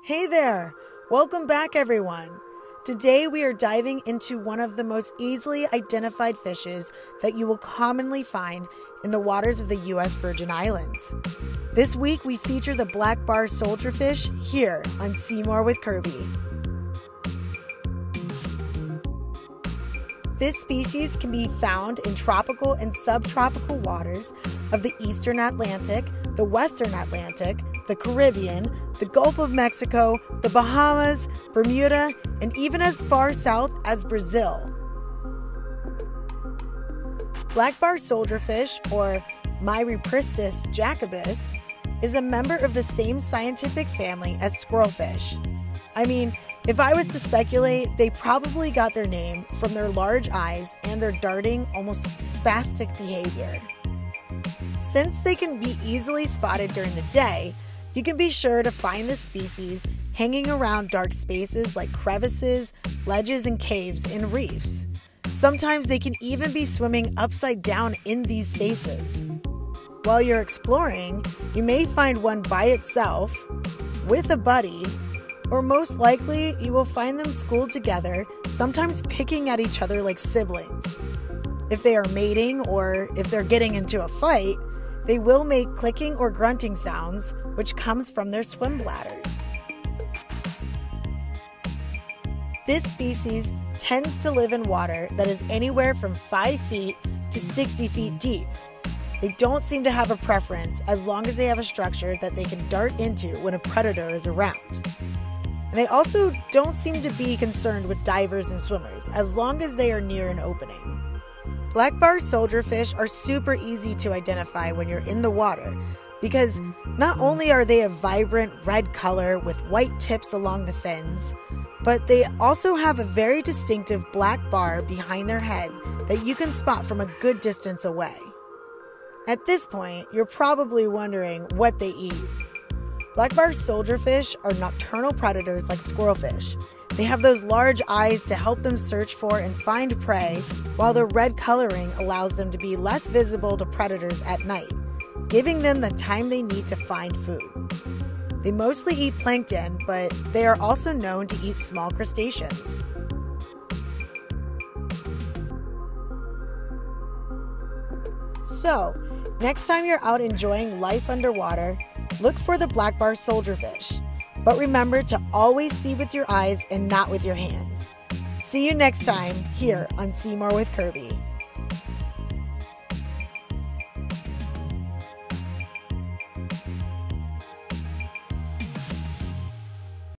Hey there! Welcome back, everyone. Today we are diving into one of the most easily identified fishes that you will commonly find in the waters of the U.S. Virgin Islands. This week we feature the black bar soldierfish here on Seamore with Kirby. This species can be found in tropical and subtropical waters of the Eastern Atlantic, the Western Atlantic, the Caribbean, the Gulf of Mexico, the Bahamas, Bermuda, and even as far south as Brazil. Black bar soldierfish, or Myriprystis jacobus, is a member of the same scientific family as squirrelfish. I mean, if I was to speculate, they probably got their name from their large eyes and their darting, almost spastic behavior. Since they can be easily spotted during the day, you can be sure to find this species hanging around dark spaces like crevices, ledges, and caves in reefs. Sometimes they can even be swimming upside down in these spaces. While you're exploring, you may find one by itself, with a buddy, or most likely you will find them schooled together, sometimes picking at each other like siblings. If they are mating or if they're getting into a fight, they will make clicking or grunting sounds, which comes from their swim bladders. This species tends to live in water that is anywhere from 5 feet to 60 feet deep. They don't seem to have a preference as long as they have a structure that they can dart into when a predator is around. And they also don't seem to be concerned with divers and swimmers as long as they are near an opening. Black bar soldierfish are super easy to identify when you're in the water because not only are they a vibrant red color with white tips along the fins, but they also have a very distinctive black bar behind their head that you can spot from a good distance away. At this point, you're probably wondering what they eat. Black bar soldierfish are nocturnal predators like squirrelfish. They have those large eyes to help them search for and find prey, while their red coloring allows them to be less visible to predators at night, giving them the time they need to find food. They mostly eat plankton, but they are also known to eat small crustaceans. So, next time you're out enjoying life underwater, look for the black bar soldierfish. But remember to always see with your eyes and not with your hands. See you next time here on Seamore with Kirby.